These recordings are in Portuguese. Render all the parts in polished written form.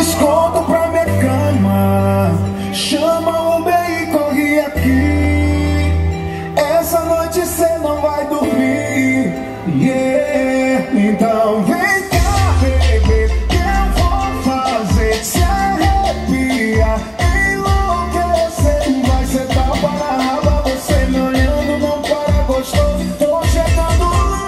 Escondo pra minha cama, chama o Uber e corre aqui. Essa noite cê não vai dormir, yeah. Então vem cá, bebê, que eu vou fazer se arrepiar, enlouquecer. Vai ser tapa na raba, você me olhando, não para, gostoso. Tô chegando lá.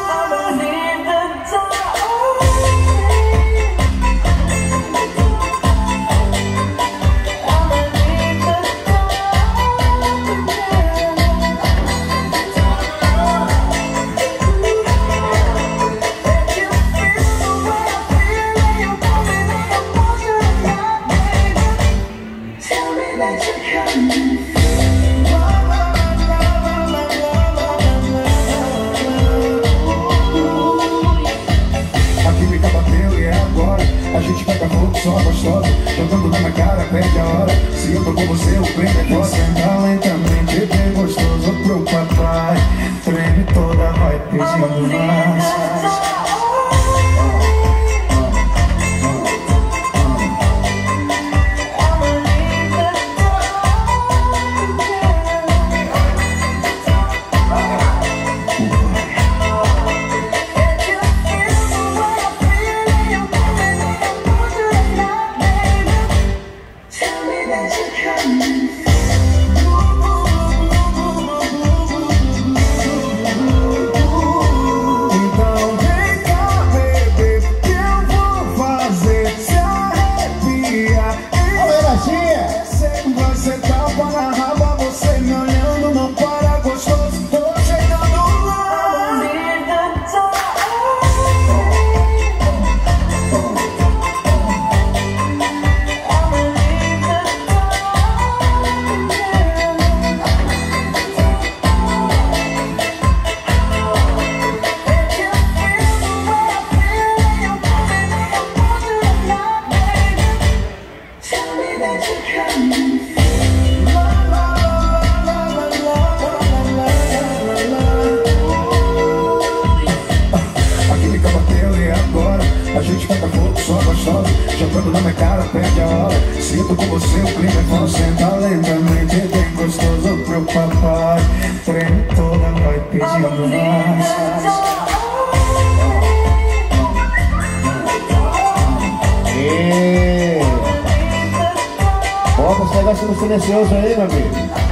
A gente pega fogo, só gostosa, jogando na minha cara, perde a hora. Se eu tô com você, o prêmio é foda. Senta lentamente, bem gostoso pro papai. Treme toda, vai pedindo mais. A gente pega fogo, só gostosa, jogando na minha cara, perde a hora. Se eu tô com você, o clima é bom. Senta lentamente, bem gostoso pro papai. Treme toda, vai pedindo mais. Bota esse negócio no silencioso aí, meu amigo.